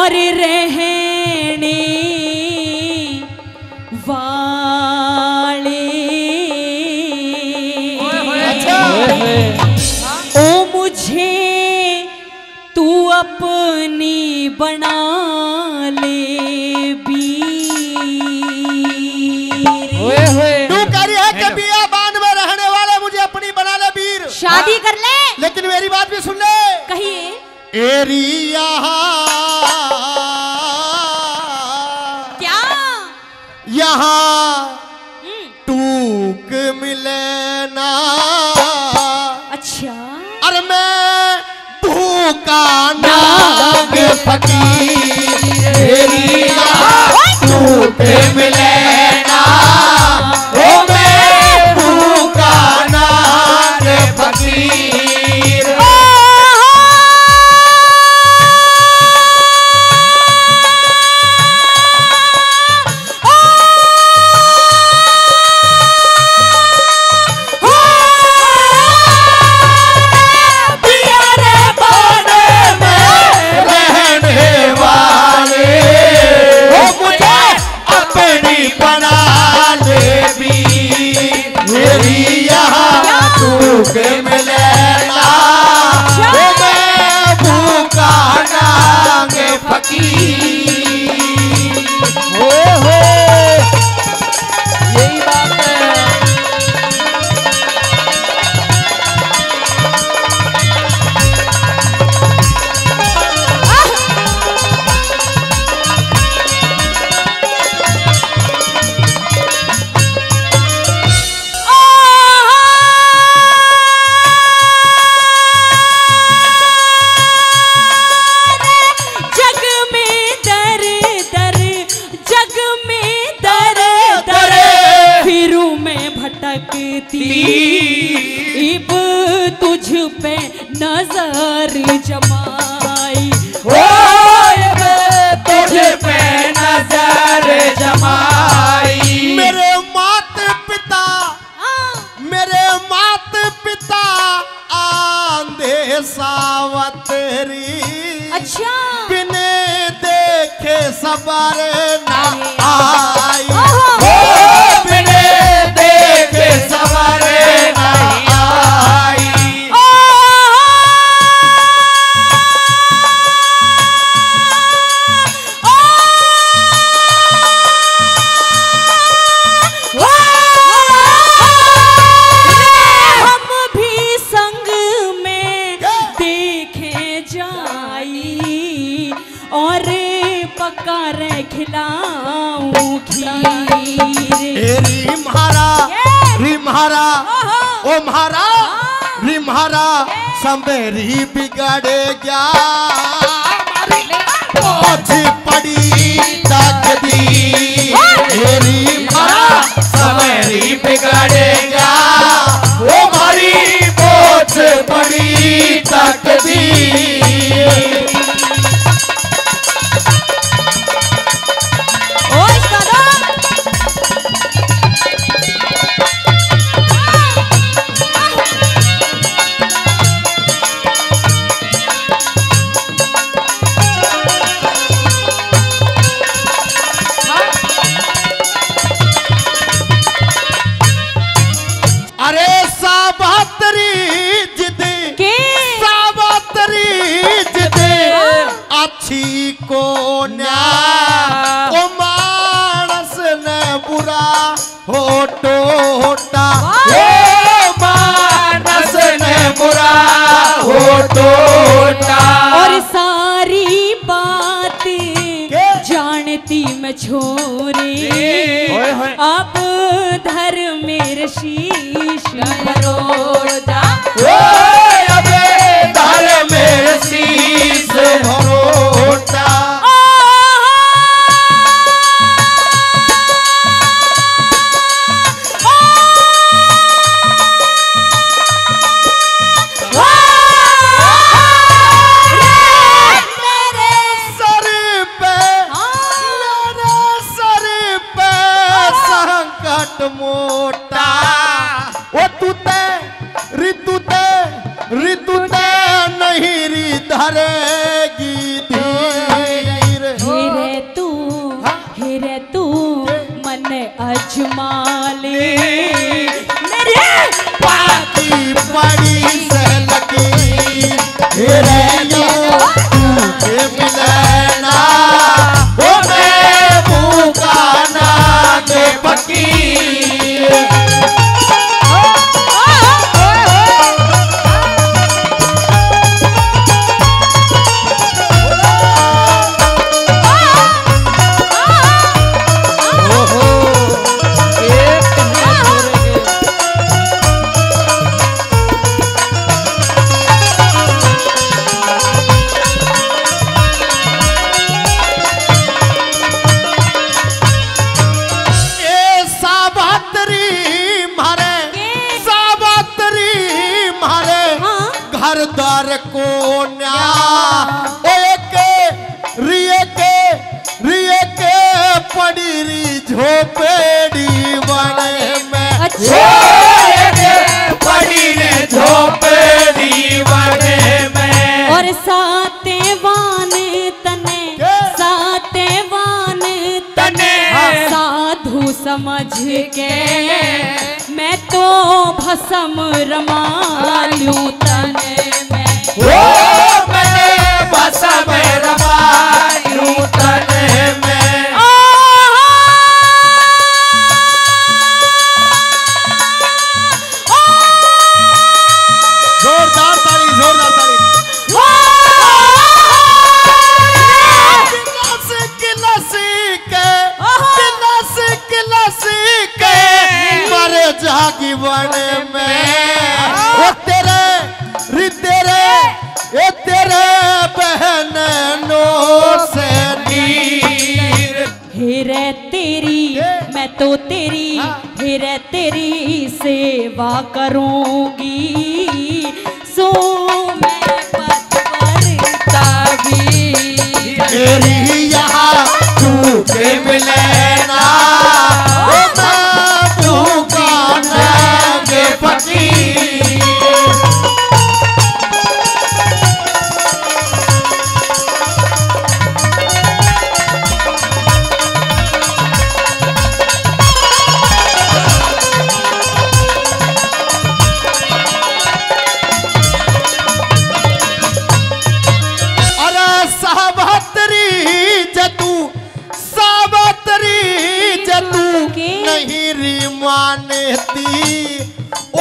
और रहने वाले ओ मुझे तू अपनी बना ले तू कह रही है कि बियाबान में रहने वाले मुझे अपनी बना ले वीर। शादी कर ले। लेकिन मेरी बात भी सुन ले। कहिए। एरिया क्या यहाँ टूक मिले ना। अच्छा। अरे मैं भूखा नाग फकीर एरिया टूक मिले ना। ओ मैं भूखा नाग फकीर। इब तुझ पे नजर जमाई। ओ तुझ पे नजर जमाई। मेरे मात पिता आंधे सावतरी। अच्छा। बिने देखे सबर ना आई। बिने देखे सबर ना आई। हम भी संग में देखे जाई और पका रे खिलाऊं खीर। रिम्हारा ओ म्हारा रिम्हारा संबेरी बिगड़ गया। पहुंच पड़ी तकदीर। रिम्हारा संबेरी बिगड़ गया। ओ मारी पहुंच पड़ी तकदीर। अरे सावतरी जिद अच्छी को न्याय। ओ मानस ने बुरा हो टोटा। मानस ने बुरा हो टोटा। और सारी बात जानती मैं छोरे। अब धर मेरे शीश भरोड़ा। अब धर मेरे शीश भरोड़ा। मोटा ओ ऋतु ते नहीं री धरेगी धीर। घर द्वार को न्या एक रिये के पड़ी री झोपड़ी बने में पड़ी रे झोपड़ी बने में और सातेवान तने साधु समझ के मैं तो भस्म रमा लूं तने में मैंने भस्म रमा लूं तने में जोरदार ताली मरे जागी बने में ओ तेरे बहन नो से नीर हेरे तेरी मैं तो तेरी हेरे तेरी सेवा करूंगी सो मैं पद पर तेरी यहाँ तू के मिले ना तू का गे पति नहीं री मानती ओ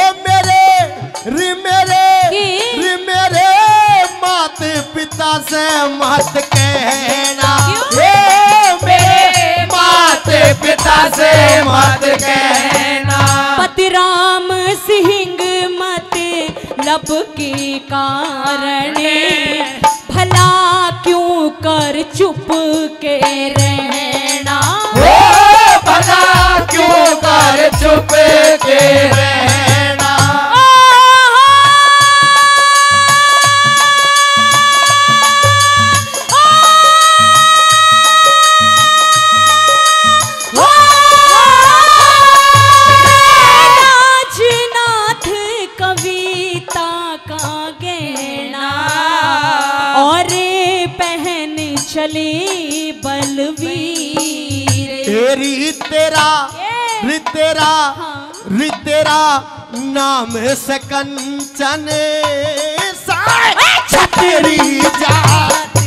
मेरे माता पिता से मत कहना मेरे माता पिता से मत कहना पति राम सिंह मत लब के कारण भला क्यों कर चुप के रहना भला क्यों कर चुप के रहना राजनाथ कविता का गहना और पहन चले बलवीर तेरा नाम से कंचन छतरी जात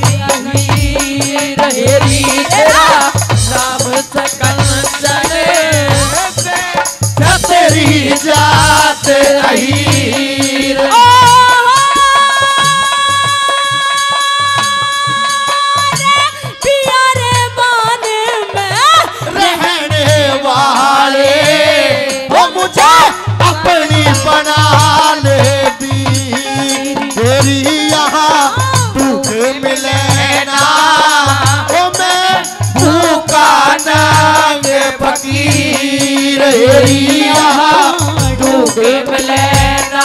तेरा नाम से कंचन छतरी जात अहीर अपनी बना ले तेरी यहाँ दुख मिले ना ओ मैं भूखा नांग फकीर तेरी यहाँ दुख मिले ना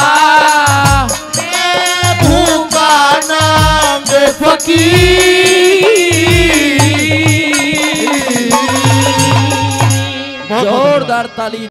मैं भूखा नांग फकीर जोरदार ताली।